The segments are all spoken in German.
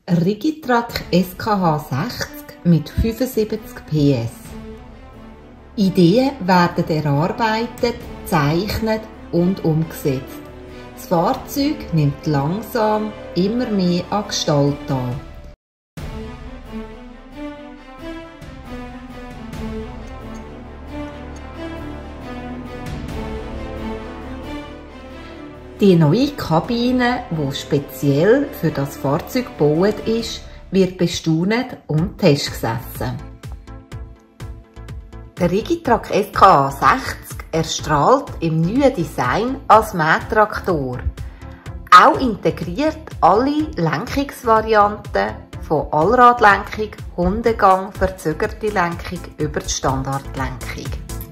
Rigitrac SKH 60 mit 75 PS. Ideen werden erarbeitet, gezeichnet und umgesetzt. Das Fahrzeug nimmt langsam immer mehr an Gestalt an. Die neue Kabine, die speziell für das Fahrzeug gebaut ist, wird bestaunet und testgesessen. Der Rigitrac SKH 60 erstrahlt im neuen Design als Mähtraktor. Auch integriert alle Lenkungsvarianten von Allradlenkung, Hundegang, verzögerte Lenkung über die Standardlenkung.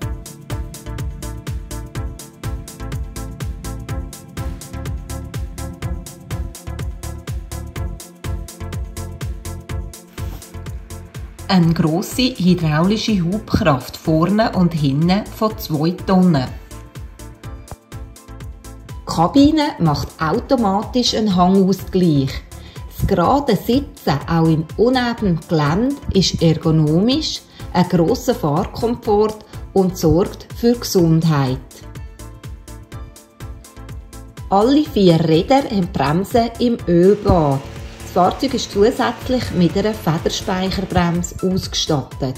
Eine grosse hydraulische Hubkraft vorne und hinten von 2 Tonnen. Die Kabine macht automatisch einen Hangausgleich. Das gerade Sitzen, auch in unebenem Gelände, ist ergonomisch, ein grosser Fahrkomfort und sorgt für Gesundheit. Alle 4 Räder haben Bremsen im Ölbad. Das Fahrzeug ist zusätzlich mit einer Federspeicherbremse ausgestattet.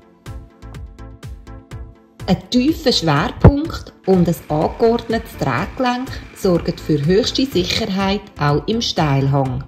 Ein tiefer Schwerpunkt und ein angeordnetes Drehgelenk sorgen für höchste Sicherheit auch im Steilhang.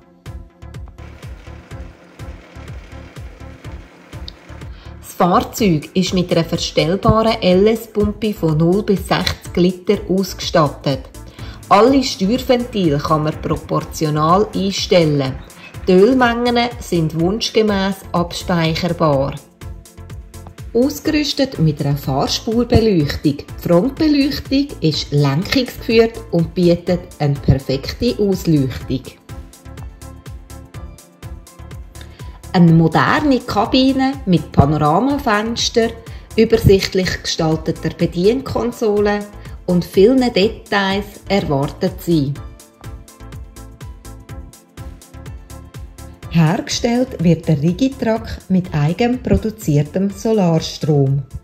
Das Fahrzeug ist mit einer verstellbaren LS-Pumpe von 0 bis 60 Liter ausgestattet. Alle Steuerventile kann man proportional einstellen. Die Ölmengen sind wunschgemäss abspeicherbar. Ausgerüstet mit einer Fahrspurbeleuchtung. Die Frontbeleuchtung ist lenkungsgeführt und bietet eine perfekte Ausleuchtung. Eine moderne Kabine mit Panoramafenster, übersichtlich gestalteter Bedienkonsole und vielen Details erwartet Sie. Hergestellt wird der Rigitrac mit eigenproduziertem Solarstrom.